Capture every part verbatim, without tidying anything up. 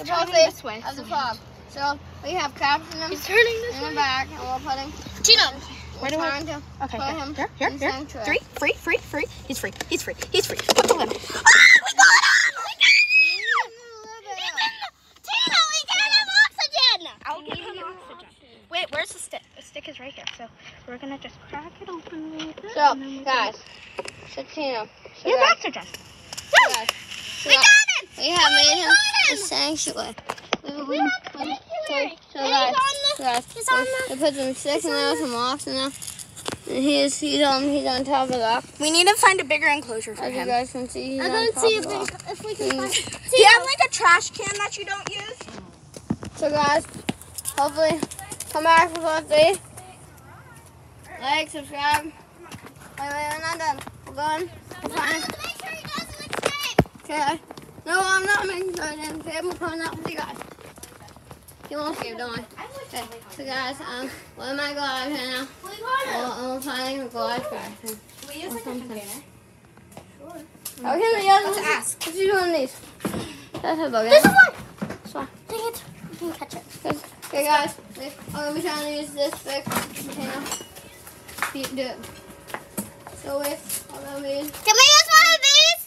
supposed to this way of the frog. So we have caps in them. He's turning this in way. the back, and we'll put him. Gino, where do I? To okay, put here, him here, here, in here. sanctuary. Free, free, free, free. He's free. He's free. He's free. Put the limit. Ah, we got him! We got him! Tina, we got him oxygen! I'll give him oxygen. Wait, where's the stick? The stick is right here. So we're gonna just crack it open like this. So, guys, so Tina, so Here's guys, oxygen. so guys, so We guys, got him! we have made him got a him! sanctuary. We, we, We we, have so, sanctuary. so And guys, he's on the- so guys, he's on we, the- we put some sticks in there, some rocks in there, and he's he's on he's on top of the rock. We need to find a bigger enclosure for As you him. guys can see, he's I'm on gonna top see of if the we, rock. if we can Mm. find. Do you have like a trash can that you don't use? So guys, hopefully come back for part three. Like, subscribe. Wait, wait, we're not done. We're going. We're fine. Make sure he doesn't escape. Okay. No, I'm not making sure then. Okay, I'm coming out with you guys. He won't escape, don't worry. Okay, so guys, um, what am I going here now? We got him. Well, I'm finding a garage back thing. We use like a container. Okay, the other Let's one. ask. Let's do one of these. That's a bug. This is one. This one. Dang it. We can catch it. Okay, guys, I'm going to be trying to use this big container. Do it. So with all of these. Can we use one of these?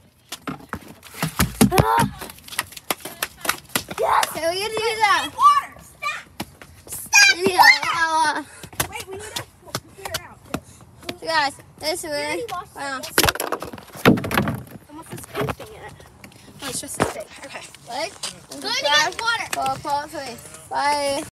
Yes. Okay, we get to use that. Water. Stop. Stop. Yeah, uh, Wait, we need to clear it out. so guys, this is We really. already washed Wow. it. And what's this pink thing in it? Oh, it's just a stick. Okay. Like, Go to get water. for part three. Bye.